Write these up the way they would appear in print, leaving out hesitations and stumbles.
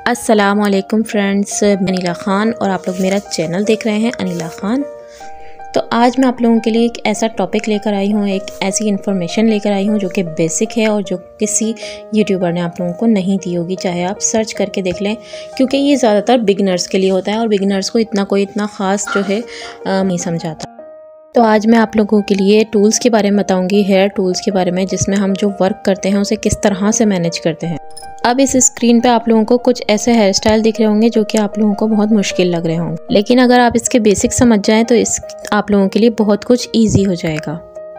अस्सलामुअलैकुम फ्रेंड्स, मैं अनीला ख़ान और आप लोग मेरा चैनल देख रहे हैं अनीला ख़ान। तो आज मैं आप लोगों के लिए एक ऐसा टॉपिक लेकर आई हूँ, एक ऐसी इन्फॉर्मेशन लेकर आई हूँ जो कि बेसिक है और जो किसी यूट्यूबर ने आप लोगों को नहीं दी होगी। चाहे आप सर्च करके देख लें, क्योंकि ये ज़्यादातर बिगनर्स के लिए होता है और बिगनर्स को कोई इतना ख़ास जो है नहीं समझाता। तो आज मैं आप लोगों के लिए टूल्स के बारे में बताऊंगी, हेयर टूल्स के बारे में, जिसमें हम जो वर्क करते हैं उसे किस तरह से मैनेज करते हैं। अब इस स्क्रीन पे आप लोगों को कुछ ऐसे हेयर स्टाइल दिख रहे होंगे जो कि आप लोगों को बहुत मुश्किल लग रहे होंगे, लेकिन अगर आप इसके बेसिक समझ जाएं तो आप लोगों के लिए बहुत कुछ ईजी हो जाएगा।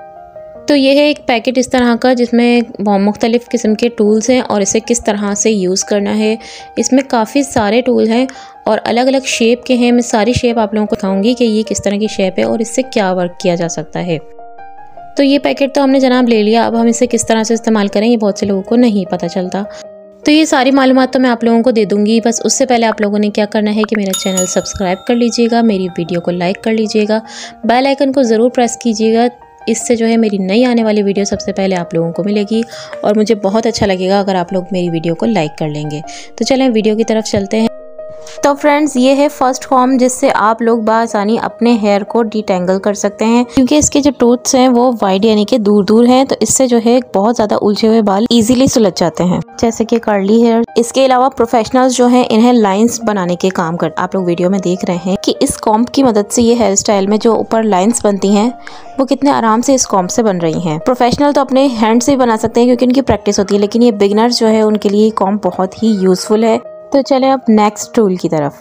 तो ये है एक पैकेट इस तरह का जिसमें मुख्तलिफ़ किस्म के टूल्स हैं और इसे किस तरह से यूज़ करना है। इसमें काफ़ी सारे टूल हैं और अलग अलग शेप के हैं। मैं सारी शेप आप लोगों को दिखाऊंगी कि ये किस तरह की शेप है और इससे क्या वर्क किया जा सकता है। तो ये पैकेट तो हमने जनाब ले लिया, अब हम इसे किस तरह से इस्तेमाल करें ये बहुत से लोगों को नहीं पता चलता। तो ये सारी मालूमात तो मैं आप लोगों को दे दूंगी, बस उससे पहले आप लोगों ने क्या करना है कि मेरा चैनल सब्सक्राइब कर लीजिएगा, मेरी वीडियो को लाइक कर लीजिएगा, बेल आइकन को ज़रूर प्रेस कीजिएगा। इससे जो है मेरी नई आने वाली वीडियो सबसे पहले आप लोगों को मिलेगी और मुझे बहुत अच्छा लगेगा अगर आप लोग मेरी वीडियो को लाइक कर लेंगे। तो चलें वीडियो की तरफ चलते हैं। तो फ्रेंड्स, ये है फर्स्ट कॉम्ब जिससे आप लोग बासानी अपने हेयर को डिटेंगल कर सकते हैं, क्योंकि इसके जो टूथ्स हैं वो वाइड यानी कि दूर दूर हैं, तो इससे जो है बहुत ज़्यादा उलझे हुए बाल इजीली सुलझ जाते हैं, जैसे कि कर्ली हेयर। इसके अलावा प्रोफेशनल्स जो हैं इन्हें लाइंस बनाने के काम कर आप लोग वीडियो में देख रहे हैं कि इस कॉम्ब की मदद से ये हेयर स्टाइल में जो ऊपर लाइंस बनती हैं वो कितने आराम से इस कॉम्ब से बन रही हैं। प्रोफेशनल तो अपने हैंड से ही बना सकते हैं क्योंकि उनकी प्रैक्टिस होती है, लेकिन ये बिगिनर्स जो है उनके लिए कॉम्ब बहुत ही यूजफुल है। तो चलें अब नेक्स्ट टूल की तरफ।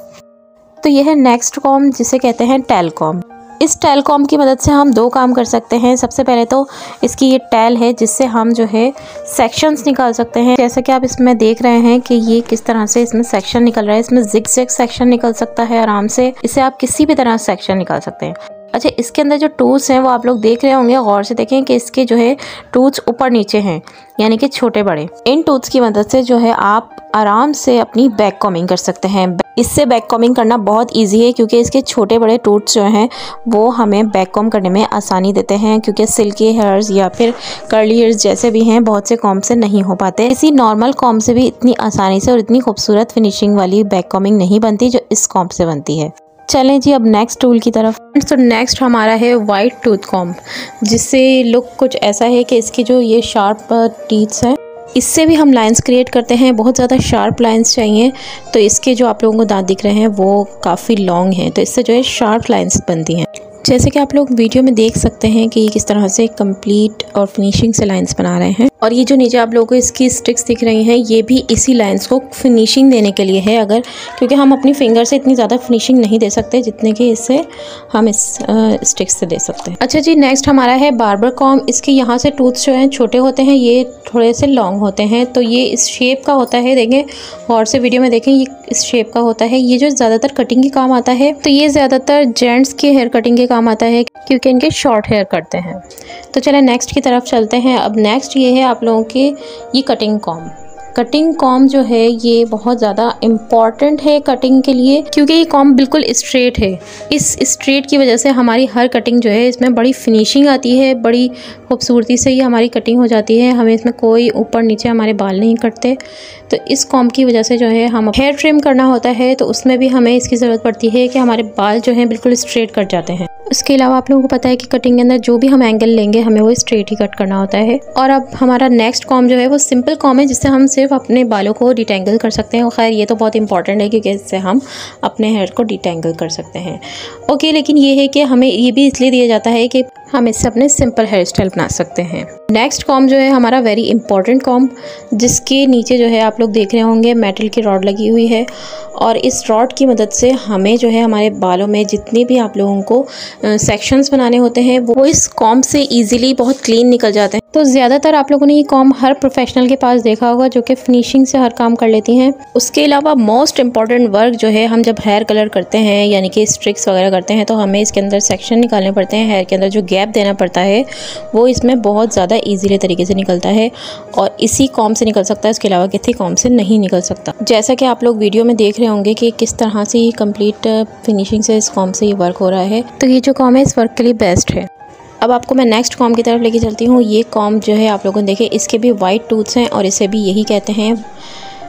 तो यह है नेक्स्ट कॉम्ब जिसे कहते हैं टेल कॉम्ब। इस टेल कॉम्ब की मदद से हम दो काम कर सकते हैं। सबसे पहले तो इसकी ये टेल है जिससे हम जो है सेक्शंस निकाल सकते हैं। जैसा कि आप इसमें देख रहे हैं कि ये किस तरह से इसमें सेक्शन निकल रहा है। इसमें जिग-जैग सेक्शन निकल सकता है आराम से। इसे आप किसी भी तरह सेक्शन निकाल सकते हैं। अच्छा, इसके अंदर जो टूथ्स हैं वो आप लोग देख रहे होंगे, गौर से देखें कि इसके जो है टूथ्स ऊपर नीचे हैं, यानी कि छोटे बड़े। इन टूथ्स की मदद से जो है आप आराम से अपनी बैक कॉमिंग कर सकते हैं। इससे बैक कॉमिंग करना बहुत इजी है क्योंकि इसके छोटे बड़े टूथ्स जो हैं वो हमें बैक कॉम करने में आसानी देते हैं, क्योंकि सिल्की हेयर्स या फिर कर्ली हेयर्स जैसे भी हैं बहुत से कॉम से नहीं हो पाते। इसी नॉर्मल कॉम से भी इतनी आसानी से और इतनी खूबसूरत फिनिशिंग वाली बैक कॉमिंग नहीं बनती जो इस कॉम से बनती है। चलें जी अब नेक्स्ट टूल की तरफ। तो नेक्स्ट हमारा है वाइट टूथ कॉम्ब, जिससे लुक कुछ ऐसा है कि इसकी जो ये शार्प टीथ्स हैं इससे भी हम लाइंस क्रिएट करते हैं। बहुत ज़्यादा शार्प लाइंस चाहिए, तो इसके जो आप लोगों को दांत दिख रहे हैं वो काफ़ी लॉन्ग हैं, तो इससे जो है शार्प लाइंस बनती हैं। जैसे कि आप लोग वीडियो में देख सकते हैं कि ये किस तरह से कंप्लीट और फिनिशिंग से लाइंस बना रहे हैं। और ये जो नीचे आप लोगों को इसकी स्टिक्स दिख रही हैं ये भी इसी लाइंस को फिनिशिंग देने के लिए है, अगर क्योंकि हम अपनी फिंगर से इतनी ज़्यादा फिनिशिंग नहीं दे सकते जितने कि इससे हम इस स्टिक्स से दे सकते हैं। अच्छा जी, नेक्स्ट हमारा है बार्बर कॉम्ब। इसके यहाँ से टूथ्स जो हैं छोटे होते हैं, ये थोड़े से लॉन्ग होते हैं, तो ये इस शेप का होता है। देखें और से वीडियो में देखें, ये इस शेप का होता है। ये जो ज़्यादातर कटिंग के काम आता है, तो ये ज़्यादातर जेंट्स के हेयर कटिंग के काम आता है क्योंकि इनके शॉर्ट हेयर करते हैं। तो चलें नेक्स्ट की तरफ चलते हैं। अब नेक्स्ट ये है आप लोगों के ये कटिंग कॉम्ब। कटिंग कॉम्ब जो है ये बहुत ज़्यादा इम्पॉर्टेंट है कटिंग के लिए, क्योंकि ये कॉम्ब बिल्कुल स्ट्रेट है। इस स्ट्रेट की वजह से हमारी हर कटिंग जो है इसमें बड़ी फिनिशिंग आती है, बड़ी खूबसूरती से ये हमारी कटिंग हो जाती है। हमें इसमें कोई ऊपर नीचे हमारे बाल नहीं कटते। तो इस कॉम्ब की वजह से जो है हम हेयर ट्रिम करना होता है तो उसमें भी हमें इसकी ज़रूरत पड़ती है कि हमारे बाल जो हैं बिल्कुल स्ट्रेट कट जाते हैं। उसके अलावा आप लोगों को पता है कि कटिंग के अंदर जो भी हम एंगल लेंगे हमें वो स्ट्रेट ही कट करना होता है। और अब हमारा नेक्स्ट कॉम्ब जो है वो सिंपल कॉम्ब है, जिससे हम सिर्फ अपने बालों को डिटेंगल कर सकते हैं। और खैर ये तो बहुत इंपॉर्टेंट है क्योंकि इससे हम अपने हेयर को डिटेंगल कर सकते हैं। ओके, लेकिन ये है कि हमें ये भी इसलिए दिया जाता है कि हम इससे अपने सिंपल हेयर स्टाइल बना सकते हैं। नेक्स्ट कॉम्ब जो है हमारा वेरी इंपॉर्टेंट कॉम्ब, जिसके नीचे जो है आप लोग देख रहे होंगे मेटल की रॉड लगी हुई है, और इस रॉड की मदद से हमें जो है हमारे बालों में जितने भी आप लोगों को सेक्शंस बनाने होते हैं वो इस कॉम्ब से इजीली बहुत क्लीन निकल जाते हैं। तो ज़्यादातर आप लोगों ने ये कॉम्ब हर प्रोफेशनल के पास देखा होगा जो कि फिनिशिंग से हर काम कर लेती हैं। उसके अलावा मोस्ट इंपॉर्टेंट वर्क जो है, हम जब हेयर कलर करते हैं यानी कि स्ट्रिक्स वगैरह करते हैं तो हमें इसके अंदर सेक्शन निकालने पड़ते हैं। हेयर के अंदर जो गैप देना पड़ता है वो इसमें बहुत ज़्यादा ईजीली तरीके से निकलता है और इसी कॉम्ब से निकल सकता है। इसके अलावा किसी कॉम्ब से नहीं निकल सकता। जैसा कि आप लोग वीडियो में देख रहे होंगे कि किस तरह से ये कंप्लीट फिनिशिंग से इस कॉम्ब से ये वर्क हो रहा है। तो ये जो कॉम्ब है इस वर्क के लिए बेस्ट है। अब आपको मैं नेक्स्ट कॉम्ब की तरफ लेके चलती हूँ। ये कॉम्ब जो है आप लोगों ने देखे, इसके भी वाइट टूथ्स हैं और इसे भी यही कहते हैं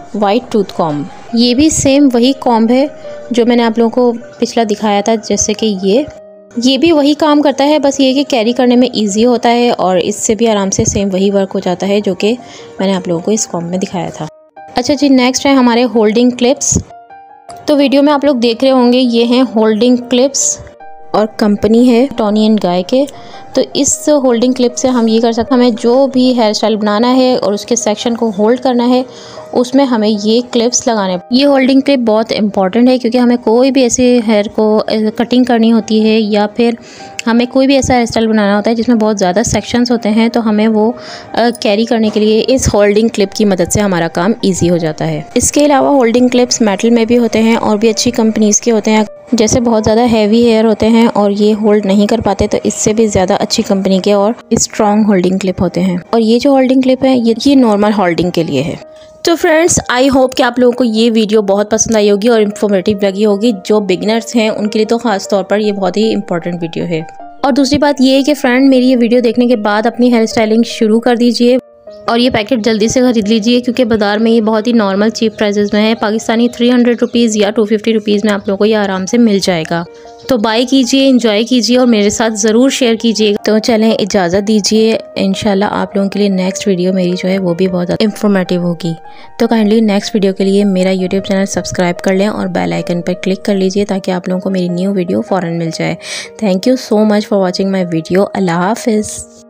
वाइट टूथ कॉम्ब। ये भी सेम वही कॉम्ब है जो मैंने आप लोगों को पिछला दिखाया था, जैसे कि ये भी वही काम करता है, बस ये कि कैरी करने में इजी होता है और इससे भी आराम से सेम वही वर्क हो जाता है जो कि मैंने आप लोगों को इस कॉम्ब में दिखाया था। अच्छा जी, नेक्स्ट है हमारे होल्डिंग क्लिप्स। तो वीडियो में आप लोग देख रहे होंगे ये हैं होल्डिंग क्लिप्स और कंपनी है टोनी एंड गाय के। तो इस होल्डिंग क्लिप से हम ये कर सकते हैं, हमें जो भी हेयर स्टाइल बनाना है और उसके सेक्शन को होल्ड करना है उसमें हमें ये क्लिप्स लगाने। ये होल्डिंग क्लिप बहुत इंपॉर्टेंट है क्योंकि हमें कोई भी ऐसे हेयर को कटिंग करनी होती है या फिर हमें कोई भी ऐसा हेयर स्टाइल बनाना होता है जिसमें बहुत ज़्यादा सेक्शंस होते हैं, तो हमें वो कैरी करने के लिए इस होल्डिंग क्लिप की मदद से हमारा काम ईजी हो जाता है। इसके अलावा होल्डिंग क्लिप्स मेटल में भी होते हैं और भी अच्छी कंपनीज़ के होते हैं। जैसे बहुत ज़्यादा हैवी हेयर होते हैं और ये होल्ड नहीं कर पाते, तो इससे भी ज़्यादा अच्छी कंपनी के और स्ट्रॉन्ग होल्डिंग क्लिप होते हैं। और ये जो होल्डिंग क्लिप है ये नॉर्मल होल्डिंग के लिए है। तो फ्रेंड्स, आई होप कि आप लोगों को ये वीडियो बहुत पसंद आई होगी और इन्फॉर्मेटिव लगी होगी। जो बिगिनर्स हैं उनके लिए तो ख़ास तौर पर ये बहुत ही इंपॉर्टेंट वीडियो है। और दूसरी बात ये है कि फ्रेंड, मेरी ये वीडियो देखने के बाद अपनी हेयर स्टाइलिंग शुरू कर दीजिए और ये पैकेट जल्दी से ख़रीद लीजिए क्योंकि बाज़ार में ये बहुत ही नॉर्मल चीप प्राइसेस में है। पाकिस्तानी 300 रुपीज़ या 250 रुपीज़ में आप लोगों को ये आराम से मिल जाएगा। तो बाय कीजिए, एंजॉय कीजिए और मेरे साथ ज़रूर शेयर कीजिएगा। तो चलें, इजाज़त दीजिए। इंशाल्लाह आप लोगों के लिए नेक्स्ट वीडियो मेरी जो है वो भी बहुत ज़्यादा इंफॉर्मेटिव होगी। तो काइंडली नेक्स्ट वीडियो के लिए मेरा यूट्यूब चैनल सब्सक्राइब कर लें और बेल आइकन पर क्लिक कर लीजिए ताकि आप लोगों को मेरी न्यू वीडियो फ़ौरन मिल जाए। Thank you so much for watching my video. अल्लाह हाफिज़।